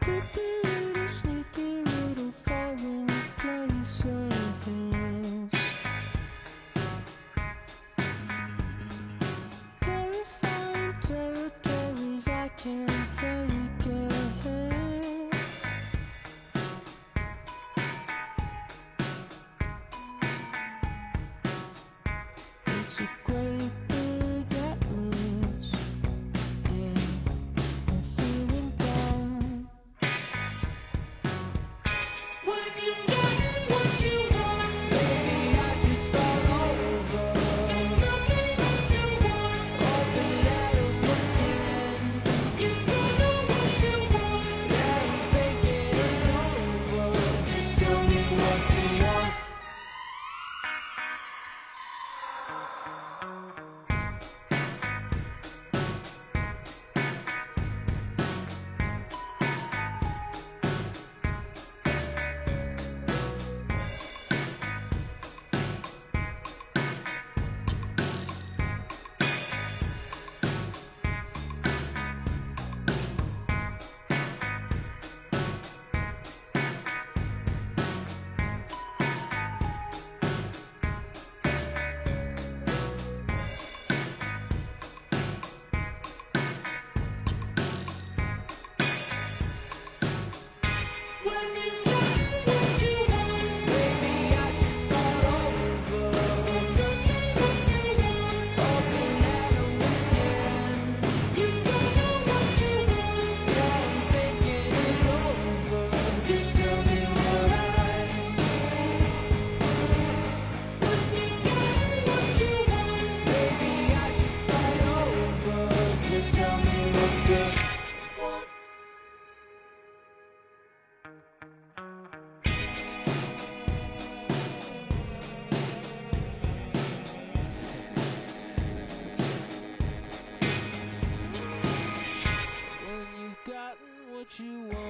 Creepy little, sneaky little foreign places. Terrifying territories I can't take it. It's a great big atlas, and I'm feeling down. When you've gotten what you want, maybe I should start over. There's nothing left to want, open at 'em again. You don't know what you want, yeah, I'm thinking it over. Just tell me what you want. When you've gotten what you want, maybe I should start over. There's nothing left to want, open at 'em again. You don't know what you want, yeah, I'm thinking it over. Just tell me what When you've gotten what you want, maybe I should start over. Just tell me what to want. When you've gotten what you want.